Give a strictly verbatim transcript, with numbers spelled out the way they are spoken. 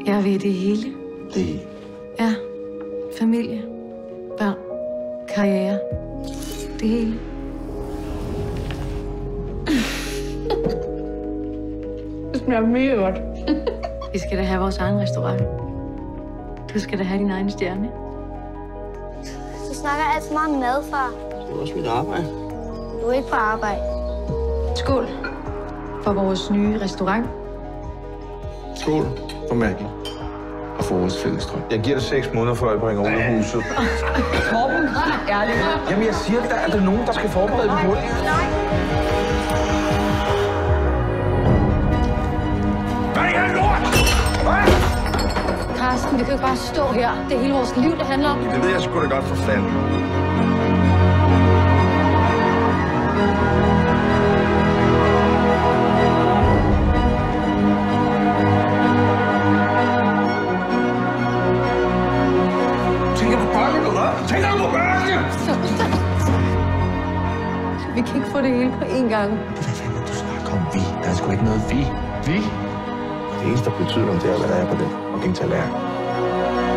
Jeg ved det hele. Det hele? Ja. Familie, børn, karriere. Det hele. Det smager mega godt. Vi skal da have vores egen restaurant. Du skal da have din egen stjerne. Du snakker altid meget om mad, far. Det er også mit arbejde. Du er ikke på arbejde. Skål for vores nye restaurant. Skål for Maggie og for vores fælles drøm. Jeg giver dig seks måneder, før jeg bringer under huset. Torben, ærligt. Jamen, jeg siger dig, at der er nogen, der skal forberede mig på det. Nej. Hvad er det lort? Karsten, vi kan jo ikke bare stå her. Det er hele vores liv, det handler om. Det ved jeg sgu da godt for fanden. Tænker på børnene, eller hvad? Tænker du på børnene? Vi kan ikke få det hele på én gang. Hvad fanden du snakker om vi? Der er sgu ikke noget vi. Vi? Det eneste, der betyder noget, det er, hvad der er på den og den tallerken.